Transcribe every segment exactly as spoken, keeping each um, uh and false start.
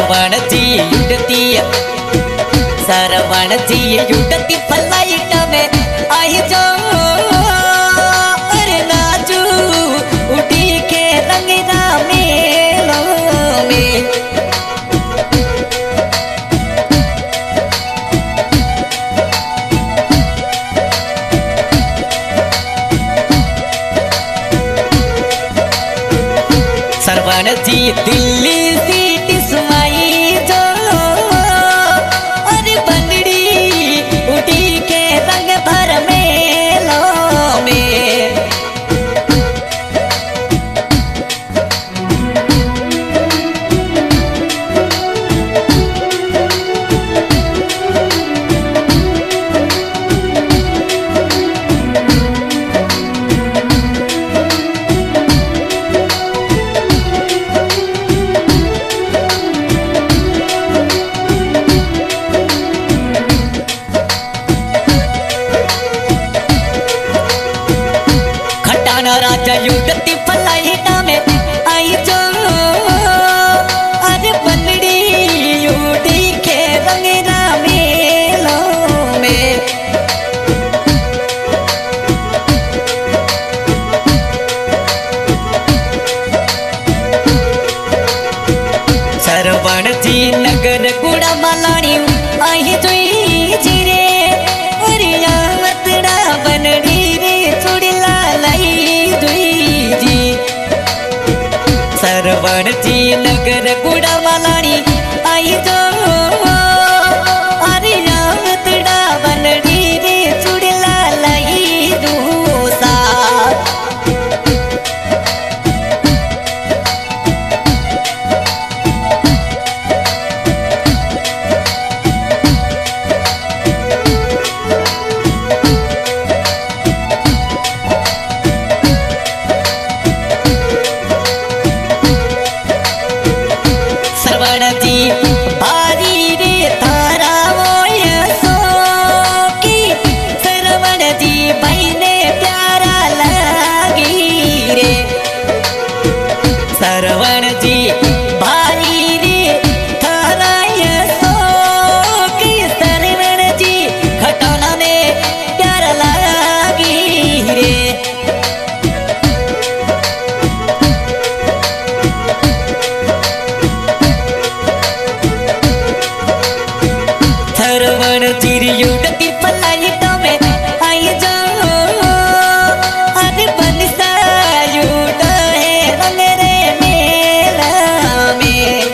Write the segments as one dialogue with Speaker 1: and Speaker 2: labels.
Speaker 1: सरवण जी युडती सरवण जी युडती फ्लाइट में आई जो अरे नाचू उठी के रंगीला मेलों में। सरवण जी दिल्ली सीटी सुमाई जो अरे बंदड़ी उठी के रंग भर मेलों में। राजा युडती फ्लाइट में आई जो अरे बंदड़ी उठी के रंगीला मेलों में। सरवण जी नगर गुड़ा मालानी आई जोई जी रे अरे आवतड़ा बनड़ी रे चुड़ला सरवण जी नगर गुड़ा मालानी आई जो अरे आवतड़ा बनड़ी रे चुड़ला लाई दूसा। जी बारी रे तारा सो की सरवण जी बहने प्यारा लगी रे। सरवण जी बारी रे तारा सो की सरवण जी खटौना में प्यारा लगी रे। सरवण जी युडती फ्लाइट में आई जो अरे बनसा युड है रंग रे मेला में।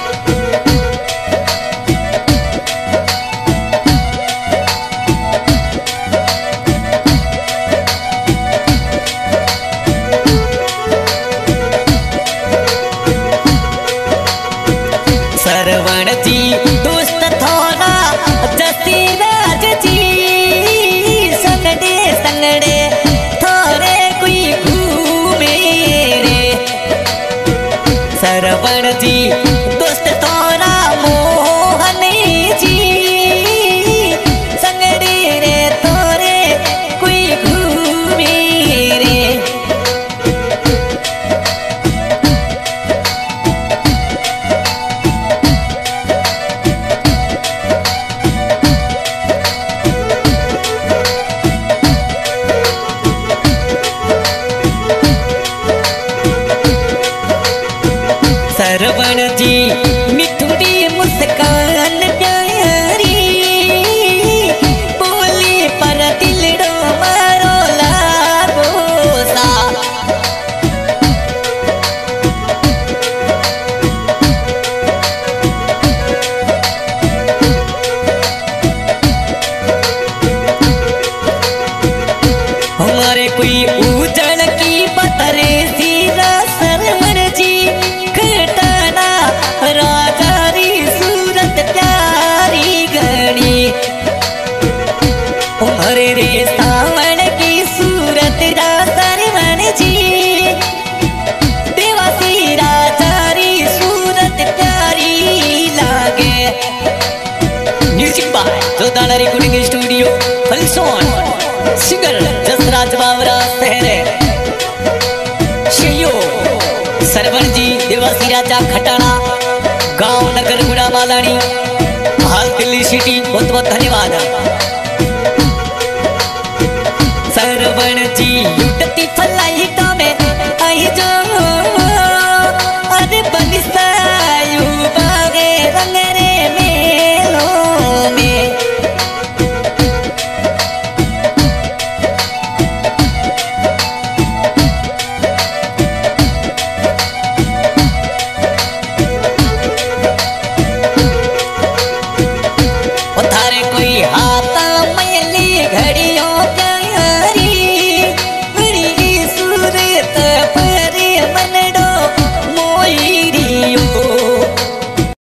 Speaker 1: सरवण जी दोस्त थोड़ा जसीराज जी संगड़े संगड़े थोड़े कोई घूमे रे। सरवण जी दोस्त थोड़ा मोहन जी संगड़े रे थोड़े कोई घूमे रे। सरवण जी मिठुड़ी मुस्कान प्यारी बोली पर दिलड़ो मारो लागो सा। हमारे कोई उजड़ की बतरे सीधा सरवण जी राजा री सूरत प्यारी घनी उमरे रे सावण की सूरत सरवण जी देवासी राजा री सूरत प्यारी लागे। Music by Jodana recording studio फलसोन सिंगर जसराज बावरा सहरे सरवण जी देवासी राजा खटाना गांव नगर मालानी हाल दिल्ली सिटी, बहुत बहुत धन्यवाद। सरवण जी उठती फलाई